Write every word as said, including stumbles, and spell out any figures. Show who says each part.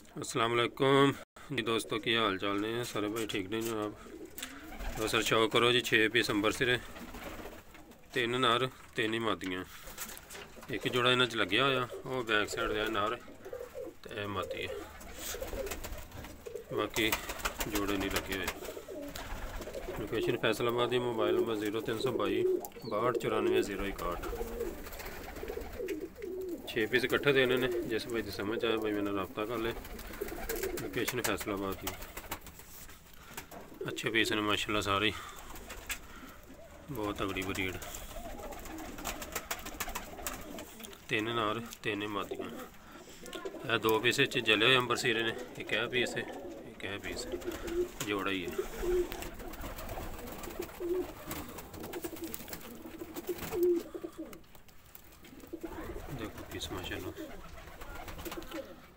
Speaker 1: अस्सलाम वालेकुम जी दोस्तों, की हाल चाल ने सारे भाई ठीक ने जनाब। तो सर शो करो जी छे पीस अंबर सिरे, तीन नर तीन ही मादियाँ। एक जोड़ा इन्होंने लग्या होया वो बैक साइड है नर ते मादी है, बाकी जोड़े नहीं लगे हुए। Location Faisalabad, mobile number zero तीन सौ बाई बाहठ चौरानवे जीरो इकाहठ। छे पीस इकट्ठे देने ने, जिस भाई की समझ आए भाई मैंने रब्ता कर ले। लोकेशन फैसलाबाद की, अच्छे पीस ने माशाल्लाह, सारे बहुत तगड़ी ब्रीड। तीन नार तीन मादियाँ। यह दो पीस जले हुए अंबर सीरे ने, एक है पीस है एक है पीस है, जोड़ा ही है। देखो पीस माशाल्लाह।